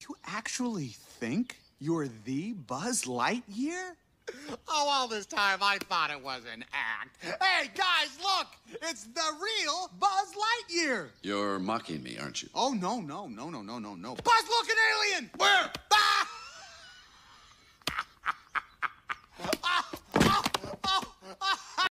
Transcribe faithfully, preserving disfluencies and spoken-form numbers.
You actually think you're the Buzz Lightyear? Oh, all this time I thought it was an act. Hey, guys, look! It's the real Buzz Lightyear! You're mocking me, aren't you? Oh, no, no, no, no, no, no, no. Buzz, look, an alien! Where?